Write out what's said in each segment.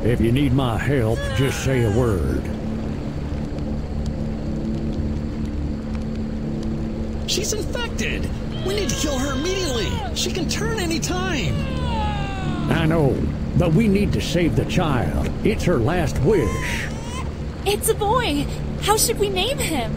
If you need my help, just say a word. She's infected! We need to kill her immediately! She can turn any time! I know, but we need to save the child. It's her last wish. It's a boy! How should we name him?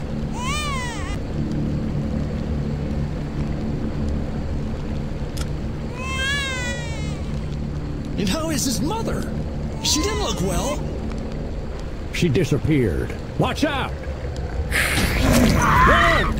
And how is his mother? She didn't look well. She disappeared. Watch out! Run!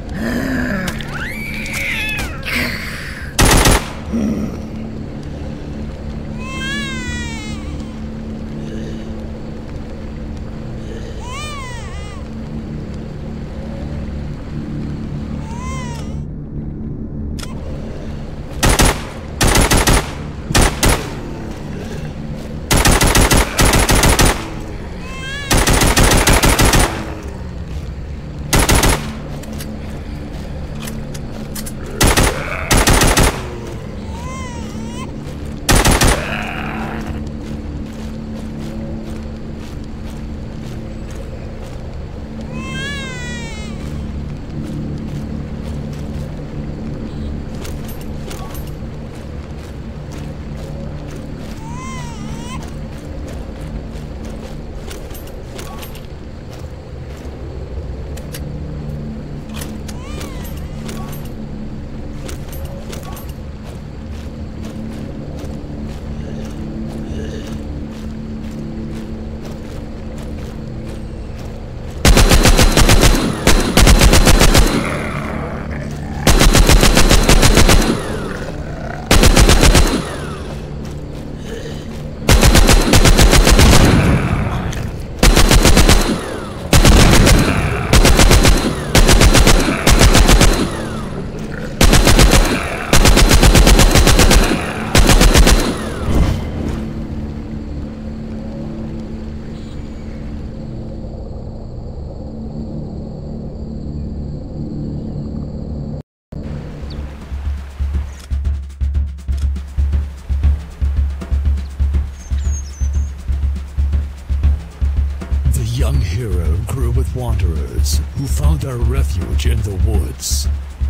hero grew with wanderers who found their refuge in the woods.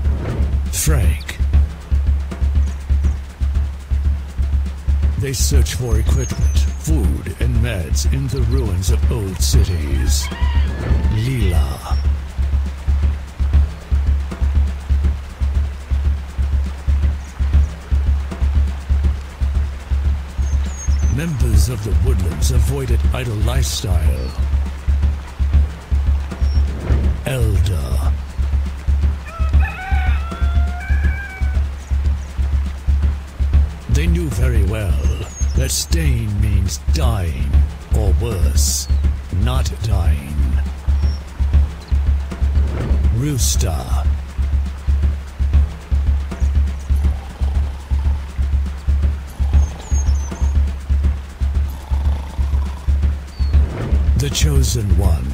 Frank. They search for equipment, food, and meds in the ruins of old cities. Leela. Members of the Woodlands avoided idle lifestyle. Elder. They knew very well that staying means dying, or worse, not dying. Rooster. The Chosen One.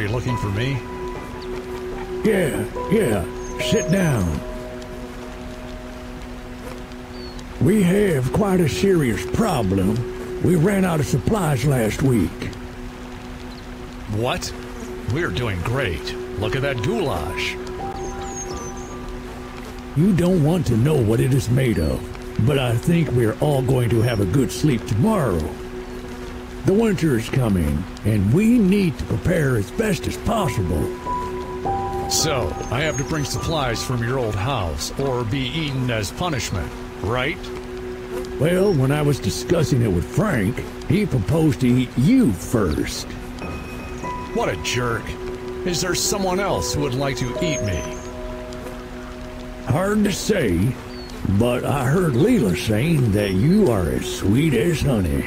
you looking for me? Yeah, sit down. We have quite a serious problem. We ran out of supplies last week. What? We're doing great. Look at that goulash. You don't want to know what it is made of, but I think we're all going to have a good sleep tomorrow. The winter is coming, and we need to prepare as best as possible. So, I have to bring supplies from your old house, or be eaten as punishment, right? Well, when I was discussing it with Frank, he proposed to eat you first. What a jerk. Is there someone else who would like to eat me? Hard to say, but I heard Leela saying that you are as sweet as honey.